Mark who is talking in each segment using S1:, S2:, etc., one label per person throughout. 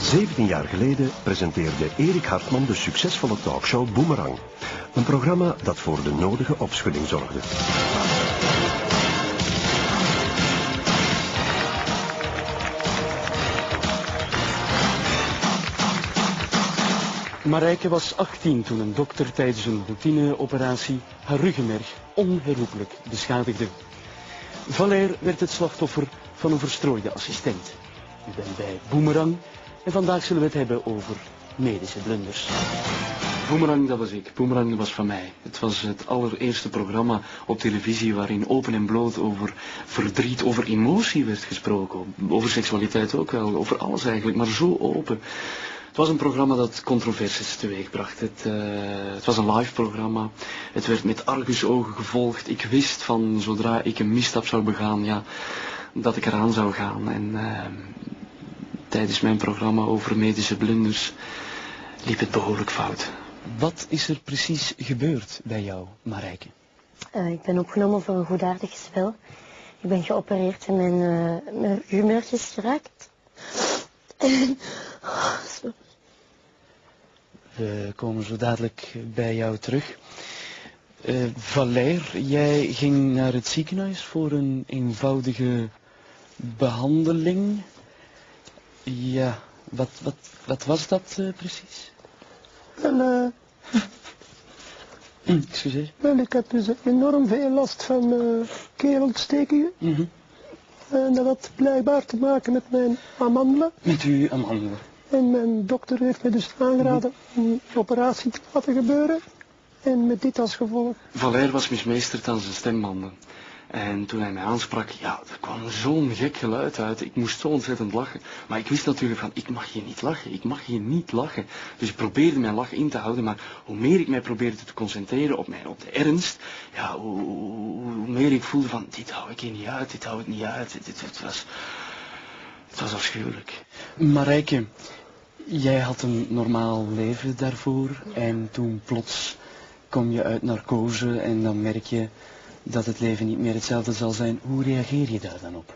S1: 17 jaar geleden presenteerde Erik Hartman de succesvolle talkshow Boomerang. Een programma dat voor de nodige opschudding zorgde.
S2: Marijke was 18 toen een dokter tijdens een routineoperatie haar ruggenmerg onherroepelijk beschadigde. Valère werd het slachtoffer van een verstrooide assistent. U bent bij Boomerang en vandaag zullen we het hebben over medische blunders. Boomerang, dat was ik. Boomerang was van mij. Het was het allereerste programma op televisie waarin open en bloot over verdriet, over emotie werd gesproken. Over seksualiteit ook wel, over alles eigenlijk, maar zo open. Het was een programma dat controversies teweegbracht. Het was een live programma. Het werd met argusogen gevolgd. Ik wist van zodra ik een misstap zou begaan, ja, dat ik eraan zou gaan. En tijdens mijn programma over medische blunders liep het behoorlijk fout. Wat is er precies gebeurd bij jou, Marijke?
S3: Ik ben opgenomen voor een goedaardig spel. Ik ben geopereerd en mijn ruggenmerg is geraakt.
S2: We komen zo dadelijk bij jou terug. Valère, jij ging naar het ziekenhuis voor een eenvoudige behandeling. Ja, wat was dat precies?
S4: Wel,
S2: Excuseer.
S4: wel, ik heb dus enorm veel last van keelontstekingen. En dat had blijkbaar te maken met mijn amandelen.
S2: Met uw amandelen.
S4: En mijn dokter heeft me dus aangeraden een operatie te laten gebeuren. En met dit als gevolg.
S2: Valère was mismeesterd aan zijn stembanden. En toen hij mij aansprak, ja, er kwam zo'n gek geluid uit. Ik moest zo ontzettend lachen. Maar ik wist natuurlijk van, ik mag hier niet lachen. Ik mag hier niet lachen. Dus ik probeerde mijn lach in te houden. Maar hoe meer ik mij probeerde te concentreren op de ernst, ja, hoe meer ik voelde van, dit hou ik hier niet uit. Dit hou ik niet uit. Het was afschuwelijk. Marijke, jij had een normaal leven daarvoor. En toen plots kom je uit narcose en dan merk je dat het leven niet meer hetzelfde zal zijn. Hoe reageer je daar dan op?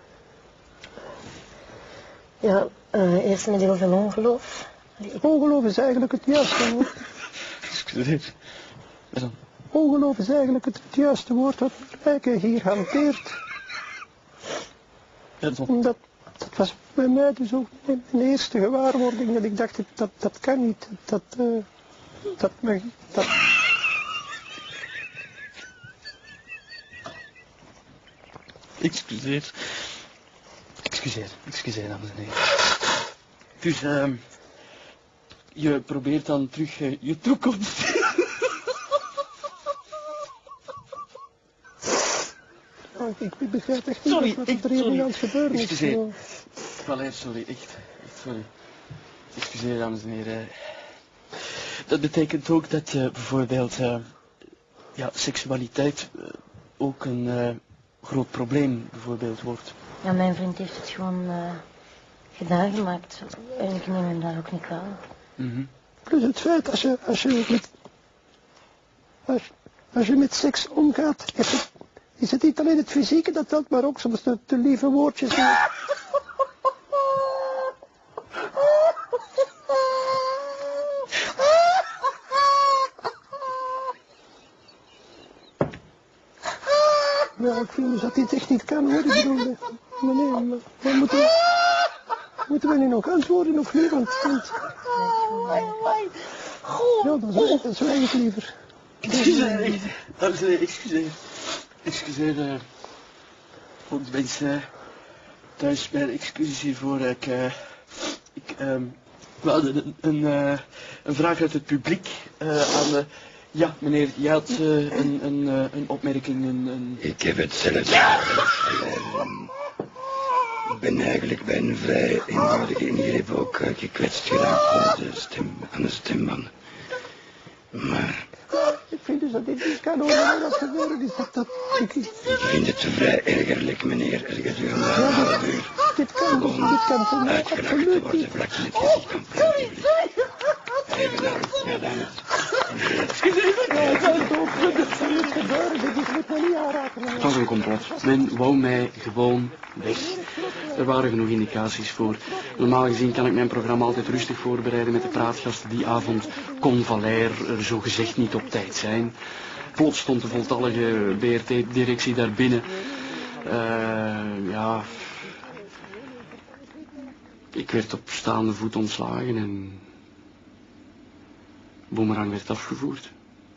S3: Ja, eerst met heel veel ongeloof.
S4: Ongeloof is eigenlijk het juiste woord.
S2: Excuseer.
S4: Ongeloof is eigenlijk het juiste woord wat Marijke hier hanteert. Omdat dat was bij mij dus ook mijn eerste gewaarwording. Dat ik dacht, dat kan niet.
S2: Excuseer, dames en heren. Dus, je probeert dan terug je toekomst.
S4: Ik begrijp echt niet wat er hier aan het gebeuren is.
S2: Excuseer. Valère, sorry, echt sorry. Excuseer, dames en heren. Dat betekent ook dat bijvoorbeeld, seksualiteit ook een groot probleem bijvoorbeeld wordt.
S3: Ja, mijn vriend heeft het gewoon gedaan gemaakt. En ik neem hem daar ook niet kwalijk.
S4: Plus het feit, als je met seks omgaat, is het niet alleen het fysieke dat telt, maar ook soms de lieve woordjes. Ja, ik vind dus dat dit echt niet kan, hoor. Ik bedoel, nee, maar moeten we nu nog antwoorden of niet? Want ja, dat zwijg ik liever.
S2: Excuseer, voor de mensen thuis bij de excuses hiervoor. We hadden een vraag uit het publiek aan de... Ja, meneer, je had een opmerking,
S5: Ik heb hetzelfde. Ik ben eigenlijk bij een vrij eenvoudige ingreep ook gekwetst geraakt aan de stembanden. Maar...
S4: Ik vind dus dat dit niet kan horen dat gebeuren is. Ik
S5: vind het vrij ergerlijk, meneer, als je gedurende een half uur
S4: dit kan
S5: uitgelachen te worden vlak in het gezicht van Plantenblik. Eigenaar, ja dames.
S2: Het was een complot. Men wou mij gewoon weg. Er waren genoeg indicaties voor. Normaal gezien kan ik mijn programma altijd rustig voorbereiden met de praatgasten. Die avond kon Valère er zogezegd niet op tijd zijn. Plots stond de voltallige BRT-directie daar binnen. Ja... Ik werd op staande voet ontslagen en... Boomerang werd afgevoerd.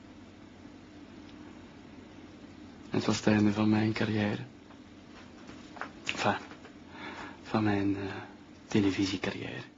S2: En het was het einde van mijn carrière. Enfin, van mijn televisiecarrière.